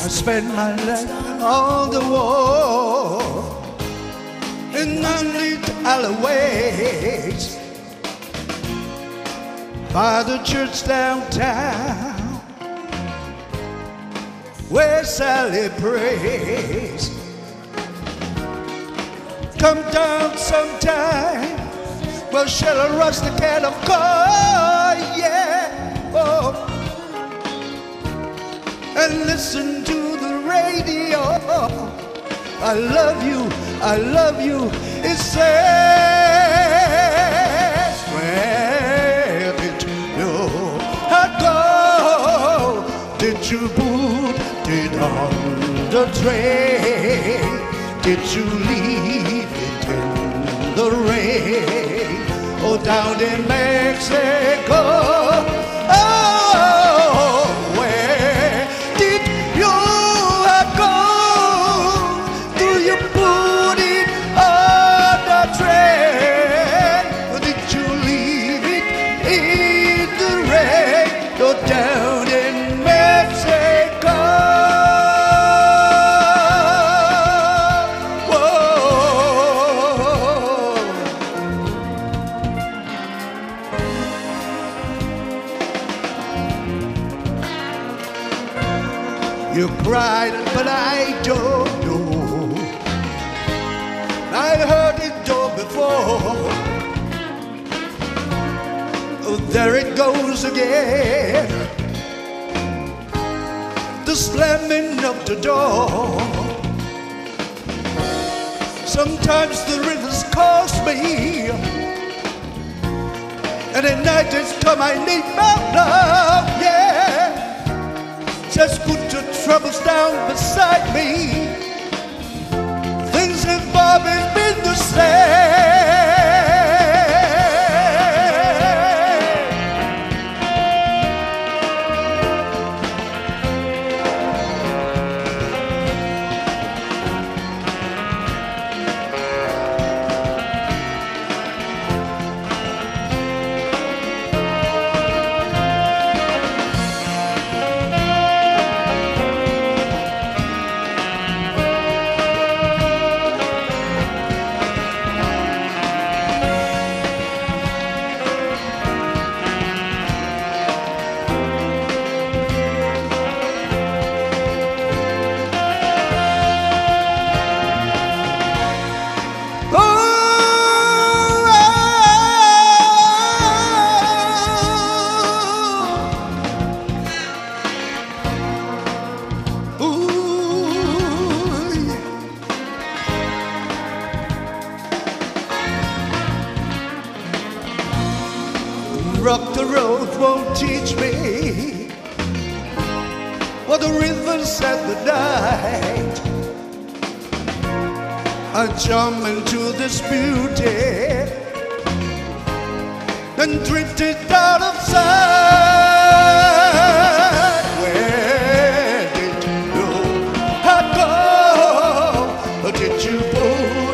spent my life on the wall, in unlit alleyways, by the church downtown, where Sally prays. Come down sometime, we'll share a rusty can of coal, yeah, oh, and listen to the radio. I love you, it says. Where did you go? Did you put it on the train? Did you leave it in the rain? Oh, down in Mexico. Oh, where did you go? Do you put it on the train? Or did you leave it in the rain? Oh, down in Mexico. You cried, but I don't know. I heard it all before. Oh, there it goes again, the slamming of the door. Sometimes the rivers calls me, and at night it's time I need my love, yeah. Just put your troubles down beside me. Things have always been the same. Rock the road won't teach me what the rivers at the night. I jump into this beauty and drifted out of sight. Where did you go? Did you go?